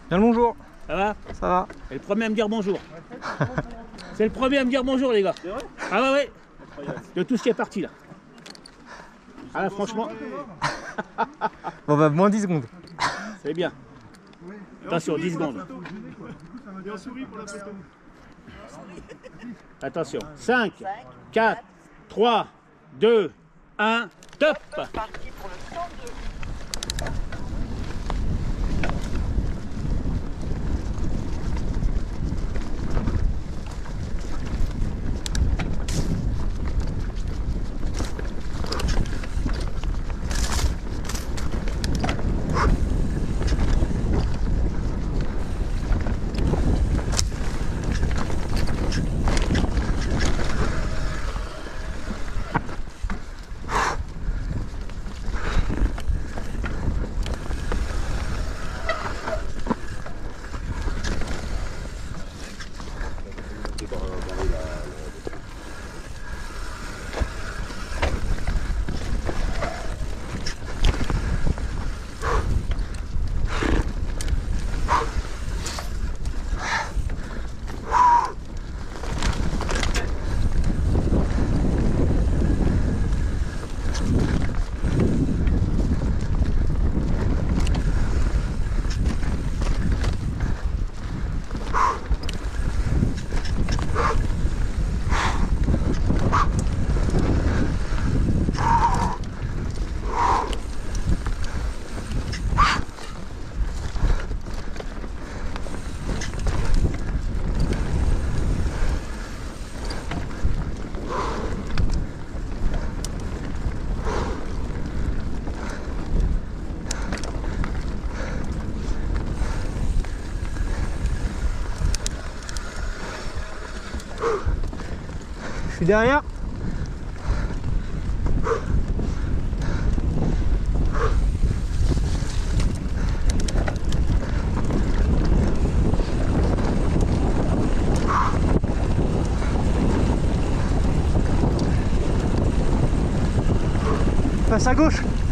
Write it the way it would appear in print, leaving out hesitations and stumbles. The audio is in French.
Bien le bonjour. Ça va? Ça va. C'est le premier à me dire bonjour. C'est le premier à me dire bonjour, les gars. C'est vrai? Ah ouais, ouais. De tout ce qui est parti là. Ah là, franchement, Bon bah moins 10 secondes. c'est bien. Attention, 10 secondes. Et on sourit pour la photo. Attention. 5, 4, 3, 2, 1, top! Parti pour le 102. Je suis derrière. Passe à gauche.